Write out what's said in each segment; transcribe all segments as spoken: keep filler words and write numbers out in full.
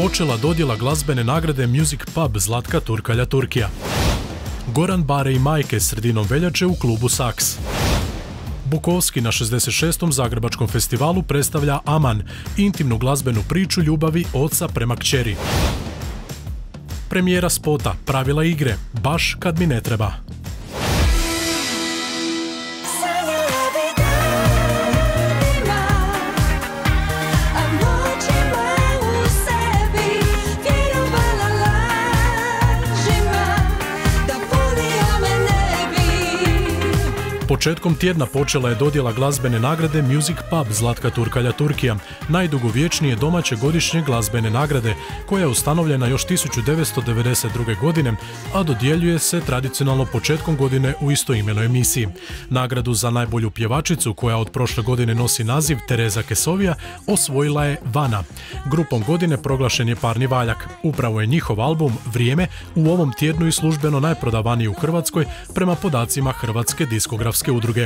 počela dodjela glazbene nagrade Music Pub Zlatka Turkalja Turkija. Goran, Bare i Majke sredinom veljače u klubu Saks. Bukovski na šezdeset šestom Zagrebačkom festivalu predstavlja Aman, intimnu glazbenu priču ljubavi oca prema kćeri. Premijera spota Pravila igre, baš kad mi ne treba. Početkom tjedna počela je dodjela glazbene nagrade Music Pub Zlatka Turkalja Turkija, najdugovječnije domaće godišnje glazbene nagrade, koja je ustanovljena još tisuću devetsto devedeset druge. godine, a dodjeljuje se tradicionalno početkom godine u istoimenoj emisiji. Nagradu za najbolju pjevačicu, koja od prošle godine nosi naziv Tereza Kesovija, osvojila je Vana. Grupom godine proglašen je Parni valjak. Upravo je njihov album Vrijeme u ovom tjednu i službeno najprodavaniji u Hrvatskoj prema podacima Hrvatske diskografske udruge.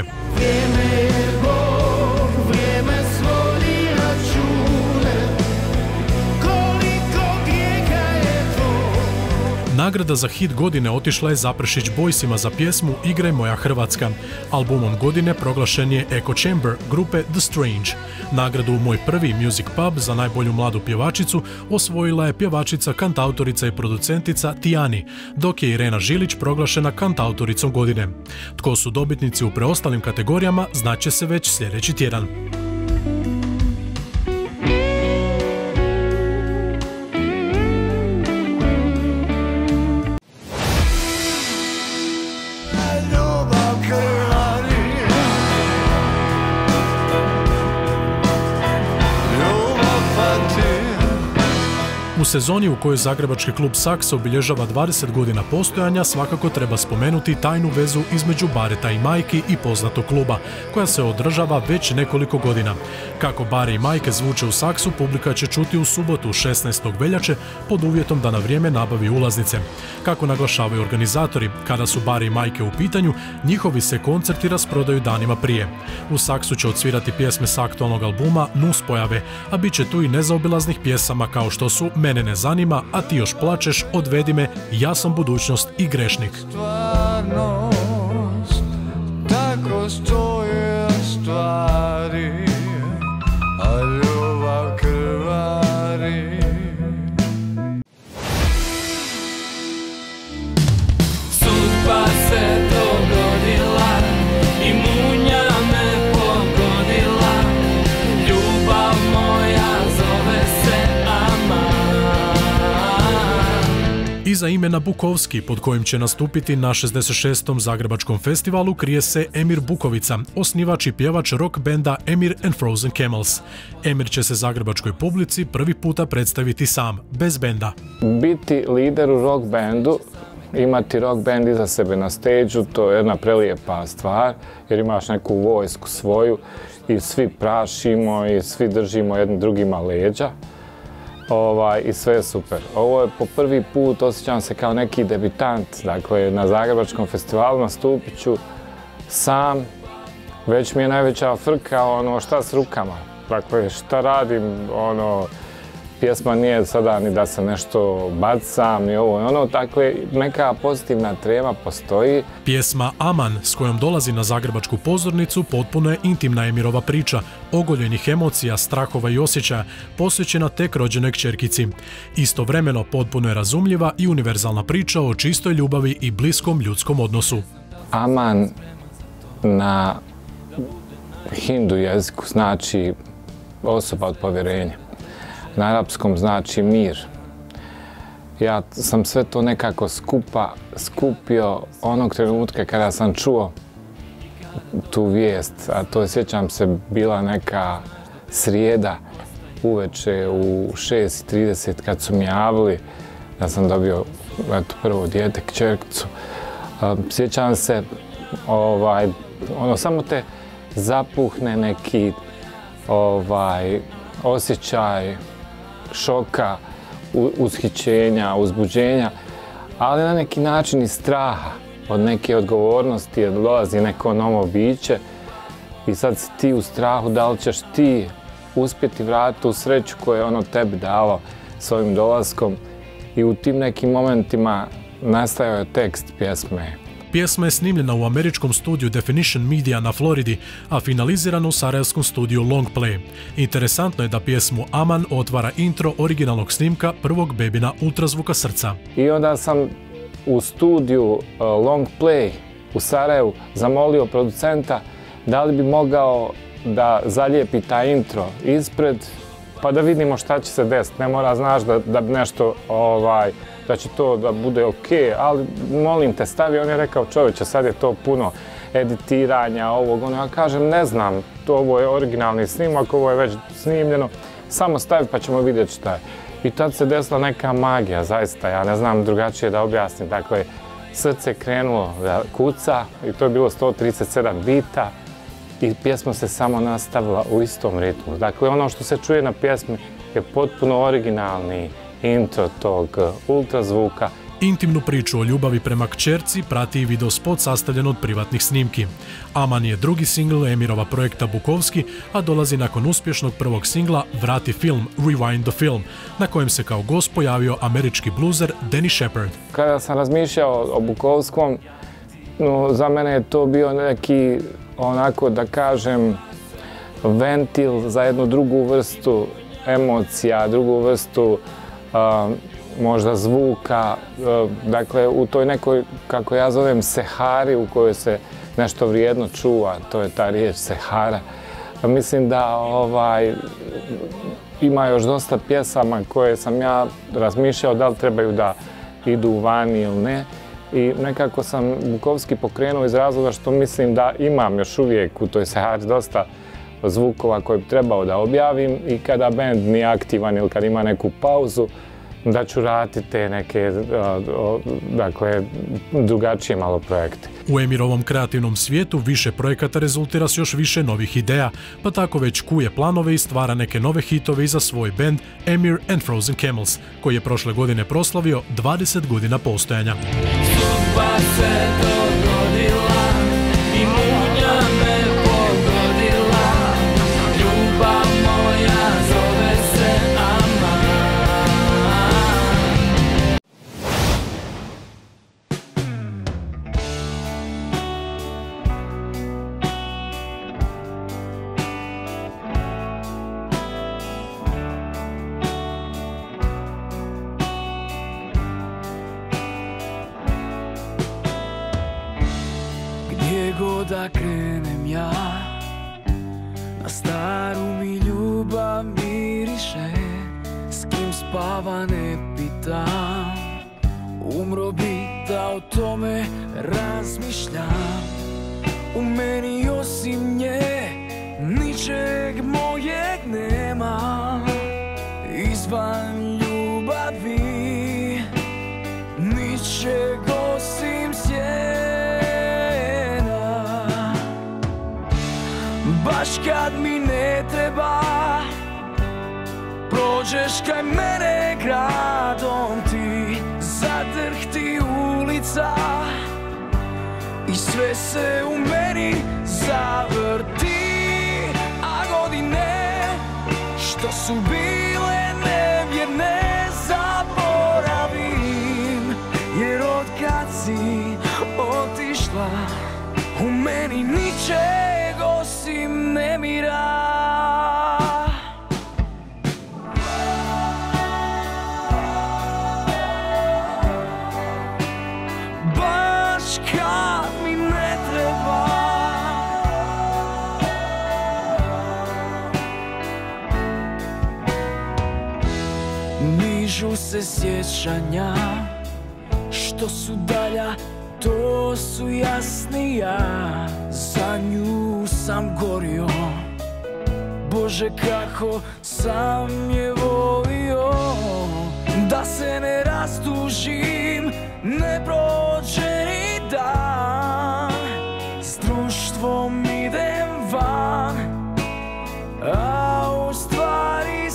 Nagrada za hit godine otišla je Zaprešić Boysima za pjesmu Igraj moja Hrvatska. Albumom godine proglašen je Echo Chamber grupe The Strange. Nagradu u Moj prvi Music Pub za najbolju mladu pjevačicu osvojila je pjevačica, kantautorica i producentica Tijani, dok je Irena Žilić proglašena kantautoricom godine. Tko su dobitnici u preostalim kategorijama znaće se već sljedeći tjedan. U sezoni u kojoj zagrebački klub Saks obilježava dvadeset godina postojanja, svakako treba spomenuti tajnu vezu između Bareta i Majki i poznatog kluba, koja se održava već nekoliko godina. Kako Bare i Majke zvuče u Saksu, publika će čuti u subotu šesnaestog veljače pod uvjetom da na vrijeme nabavi ulaznice. Kako naglašavaju organizatori, kada su Bare i Majke u pitanju, njihovi se koncerti rasprodaju danima prije. U Saksu će odsvirati pjesme s aktualnog albuma Nuspojave, a bit će tu i nezaobilaznih pjesama kao što su Mene ne zanima, a ti još plačeš, Odvedi me, Ja sam budućnost i Grešnik. Stvarnost, tako stoje stvari, a ljubav krvari. Sudba se dogodila i munja me pogodila, ljubav moja zove se Iza imena Bukovski, pod kojim će nastupiti na šezdeset šestom Zagrebačkom festivalu, krije se Emir Bukovica, osnivač i pjevač rock benda Emir and Frozen Camels. Emir će se zagrebačkoj publici prvi puta predstaviti sam, bez benda. Biti lider u rock bendu, imati rock band iza sebe na stage-u, to je jedna prelijepa stvar, jer imaš neku vojsku svoju i svi prašimo i svi držimo jedni drugima leđa. Ovaj, i sve je super. Ovo je po prvi put, osjećam se kao neki debitant, dakle na Zagrebačkom festivalu nastupit ću sam, već mi je najveća frka ono šta s rukama, dakle šta radim, ono, pjesma nije sada ni da se nešto bacam, ni ovo i ono, dakle neka pozitivna trema postoji. Pjesma Aman, s kojom dolazi na zagrebačku pozornicu, potpuno je intimna Emirova priča, ogoljenih emocija, strahova i osjećaja, posvećena tek rođenoj kćerkici. Istovremeno potpuno je razumljiva i univerzalna priča o čistoj ljubavi i bliskom ljudskom odnosu. Aman na hindu jeziku znači osoba od povjerenja. Na arapskom znači mir. Ja sam sve to nekako skupa, skupio onog trenutka kada sam čuo tu vijest, a to je, sjećam se, bila neka srijeda uveče u šest i trideset kad su mi javili da sam dobio eto, prvo dijete, kćerkicu. Sjećam se, ovaj, ono, samo te zapuhne neki ovaj, osjećaj šoka, ushićenja, uzbuđenja, ali na neki način i straha od neke odgovornosti, jer dolazi neko novo biće i sad si ti u strahu da li ćeš ti uspjeti vratiti u sreću koju je ono tebi dalo s ovim dolaskom i u tim nekim momentima nastajao je tekst pjesme. Pjesma je snimljena u američkom studiju Definition Media na Floridi, a finalizirana u sarajevskom studiju Long Play. Interesantno je da pjesmu Aman otvara intro originalnog snimka prvog bebina ultrazvuka srca. I onda sam u studiju Long Play u Sarajevu zamolio producenta da li bi mogao da zalijepi taj intro ispred, pa da vidimo šta će se desiti. Ne mora, znaš, da, da nešto, ovaj, da će to da bude ok, ali molim te, stavi. On je rekao, čovječe, sad je to puno editiranja ovog. Ono, ja kažem, ne znam, to ovo je originalni snimak, ovo je već snimljeno, samo stavi pa ćemo vidjeti šta je. I tad se desila neka magija, zaista, ja ne znam drugačije da objasnim. Dakle, srce je krenulo da kuca i to je bilo sto trideset sedam bita i pjesma se samo nastavila u istom ritmu. Dakle, ono što se čuje na pjesmi je potpuno originalni intro tog ultrazvuka. Intimnu priču o ljubavi prema kćerci prati i videospot sastavljen od privatnih snimki. Aman je drugi singl Emirova projekta Bukovski, a dolazi nakon uspješnog prvog singla Vrati film, Rewind the Film, na kojem se kao gost pojavio američki bluzer Danny Shepard. Kada sam razmišljao o Bukovskom, no, za mene je to bio neki, onako da kažem, ventil za jednu drugu vrstu emocija, drugu vrstu uh, možda zvuka, uh, dakle u toj nekoj, kako ja zovem, sehari u kojoj se nešto vrijedno čuva, to je ta riječ sehara. Mislim da ovaj, ima još dosta pjesama koje sam ja razmišljao da li trebaju da idu vani ili ne. I nekako sam Bukovski pokrenuo iz razloga što mislim da imam još uvijek u toj sehari dosta zvukova koje bi trebao da objavim i kada band nije aktivan ili kad ima neku pauzu, da ću raditi te neke, dakle, drugačije malo projekte. U Emirovom kreativnom svijetu više projekata rezultira s još više novih ideja, pa tako već kuje planove i stvara neke nove hitove i za svoj band Emir and Frozen Camels, koji je prošle godine proslavio dvadeset godina postojanja. Sudba se dogodila i munja me pogodila, ljubav moja zove se Aman. Gdje god da krenem ja, na staru mi ljubav miriše, s kim spava ne pitam, umro bi da o tome razmišljam. U meni osim nje ničeg mojeg nema, izvan ljubavi ničeg osim sjena. Baš kad mi ne treba, prođeš kraj mene gradom ti, zadrhti ulica i sve se u meni zavrti. A godine što su bile nevjerne zaboravim, jer od kad si otišla u meni ničeg osim nemira. Baš kad mi ne treba, nižu se sjećanja što su dalja, to su jasnija. Za nju sam gorio, Bože kako sam je volio. Da se ne rastužim, ne prođe ni dan, s društvom idem van, a u stvari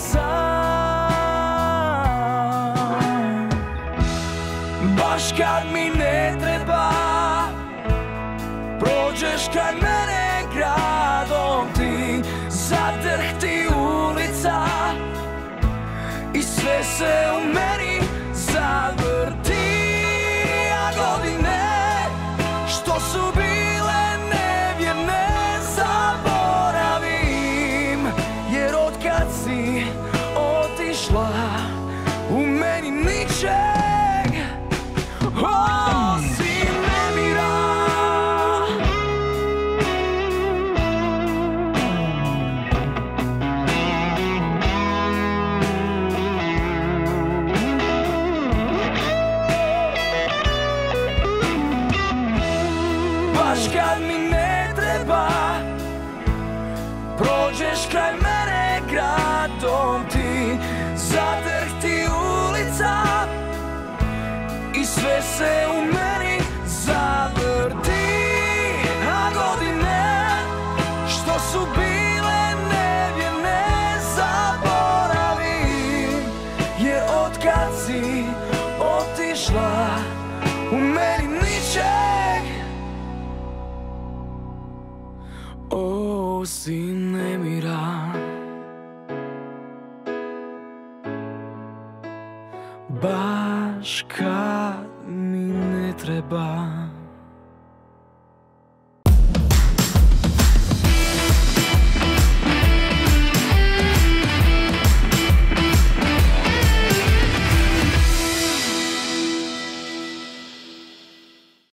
sam. Baš kad mi ne treba, prođeš kraj mene gradom ti, zadrhti ulica i sve se u meni zavrti, a godine što su bile nevjerne zaboravim, jer otkad si otišla u meni ničeg osim nemira. Baš kad mi ne treba, prođeš kraj mene gradom ti, zadrhti ulica i sve se u meni zavrti, a godine što su bile nevjerne zaboravim, jer otkad si otišla u meni ničeg osim nemira. Baš kad mi ne treba.